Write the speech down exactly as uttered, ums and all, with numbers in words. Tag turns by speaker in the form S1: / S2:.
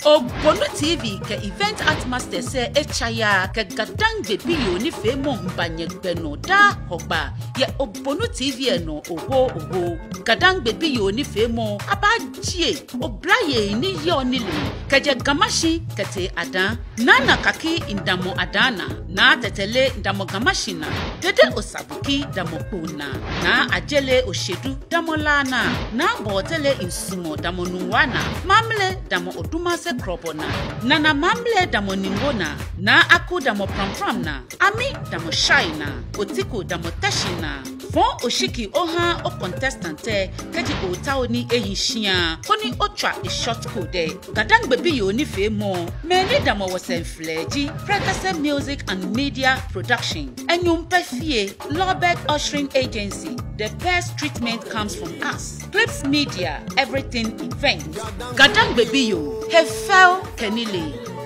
S1: O Bono T V ke event art master se echaya ke gadangbe biyo ni fe mo mbanye beno da hogba ye o Bono T V no oho oho gadangbe biyo ni fe mo abajie o blaye ni yo Nilee ke je gamashi kete adan nana kaki indamo adana na tetele indamo gamashina dede osabuki damo puna na ajele oshedu damo lana na botele insumo damo nuwana mamle damo oduma se kropona nana mamle damo ningona na aku damo pram na ami damo shaina otiko damo tashina fon oshiki oha o contestante keji otaoni ehishia koni otra a short code gadangbe biyo ni fe mo meni damo wasenfleji Prekase Music and Media Production enyum pefie Lobet Ushering Agency. The best treatment comes from us. Clips Media, everything event. Gadangbe biyo, he fell Nilee.